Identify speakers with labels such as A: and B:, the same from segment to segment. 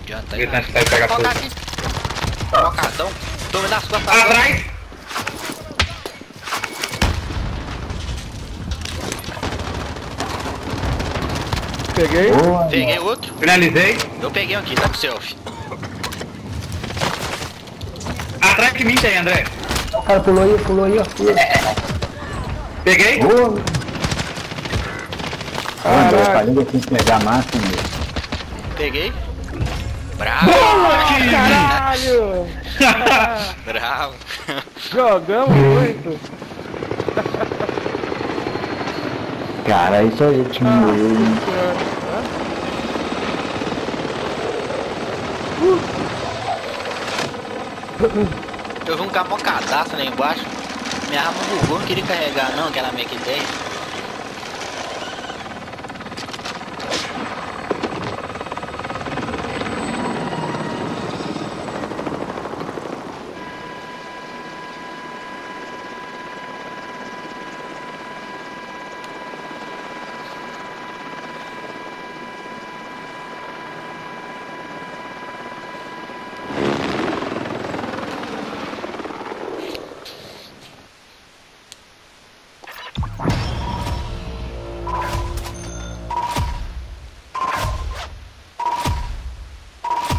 A: Adianta aí.
B: Ele tá de pegar fogo.
A: Aqui. Focadão. Tome nas costas.
B: Atrás!
C: Peguei.
D: Boa,
A: Peguei outro.
B: Finalizei.
A: Eu peguei aqui, tá pro selfie.
B: Atrás de mim tem, André.
D: o cara pulou aí, ó.
B: Peguei.
D: Boa. André,
C: Caraca.
D: falei que tem que pegar a máxima.
A: Peguei. Bravo.
C: Caralho!
A: Bravo.
C: Jogamos muito.
D: Cara, isso aí, time.
A: Eu vi um camocadaço lá embaixo. Minha arma bugou, não queria carregar não, aquela minha que tem.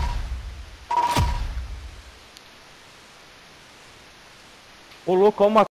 C: Colocou uma